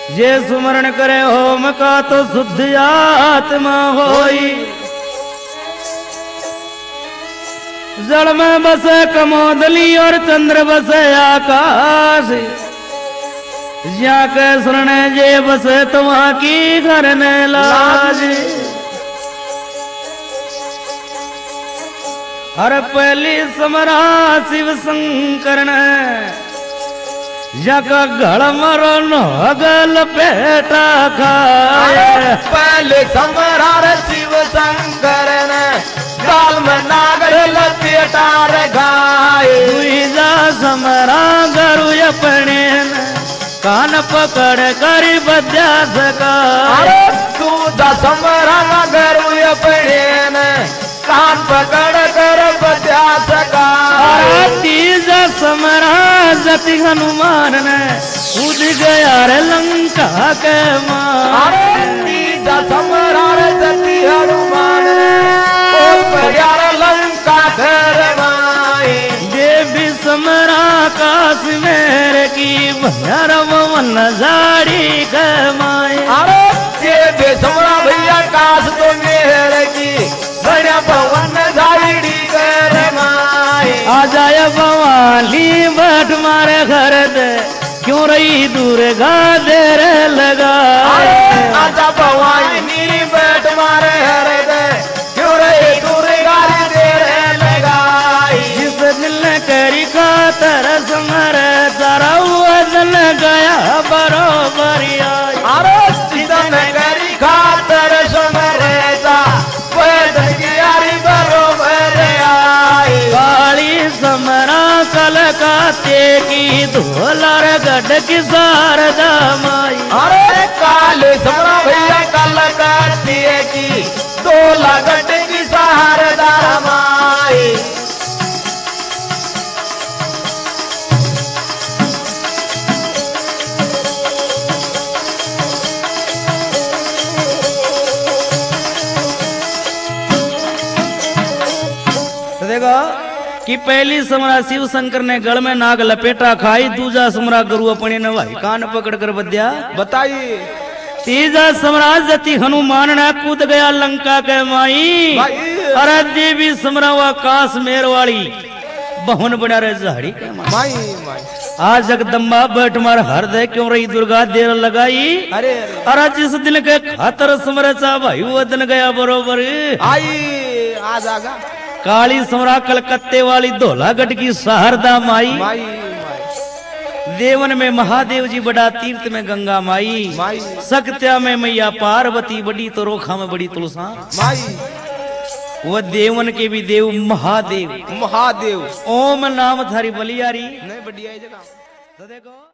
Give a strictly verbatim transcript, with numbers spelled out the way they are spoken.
जे सुमरण करे होम का तो शुद्ध आत्मा होई। जल में बसे कमोदली और चंद्र बसे आकाश। जाके शरण जे बसे तो वहां की घर ने लाज। हर पहली समरा शिव शंकर ने जग घड़ मरो नगल पेटा खाए। पहले समरा शिव शंकर ने गाल में नागर लपेटा गाए। जा समरा गरु अपने कान पकड़ कर बजा सका। तू दसमरा गरु अपने कान पकड़ कर बजा सका। तीजा समरा जति हनुमान ने कूद गया रे लंका के मार। तीजा समरा जति हनुमान ने कूद गया रे लंका के माए। देवी समरा काश मेरे की भैरव मन झाड़ी के माए। अरे देवी समरा भैया काश तो मेरे की पवन झाड़ी कर माए। आ जाए भवाली बट मारे घर दे क्यों रही दुर्गा देर लगा। आजा भवानी बैठ मारे घर दे क्यों रही दुर्गा देर लगाई। जिस दिल करी खातर समर तारा वजन गया बरोबर आई। अरे जितन करी खातर समर समरा कलकाते की धोलर गढ़ की शारदा माई। अरे काले समरा भैया कलकाते की धोला गढ़ की शारदा माई। तो देखो कि पहली समरा शिव शंकर ने गढ़ में नाग लपेटा खाई। दूजा समरा गुरु अपने ने भाई कान पकड़ कर बद्या बताइए। तीजा समरा जति हनुमान ने कूद गया लंका के माई। अरे देवी समरा व काश मेर वाली बहुन बना रे झाड़ी के माई। माई आज जगदम्बा बैठ मार हर दे क्यों रही दुर्गा देर लगाई। अरे अरे जिस दिन के खातर समर चा भाई वो दिन गया बरोबर आई। आज आगा काली समरा कलकत्ते वाली धोलागढ़ की शारदा माई। माई माई देवन में महादेव जी बड़ा तीर्थ में गंगा माई। माई सक्त्या में मैया पार्वती बड़ी तो रोखा में बड़ी तुलसा माई। वो देवन के भी देव महादेव महादेव ओम नाम थारी बलियारी नहीं बढ़िया जगह। तो देखो।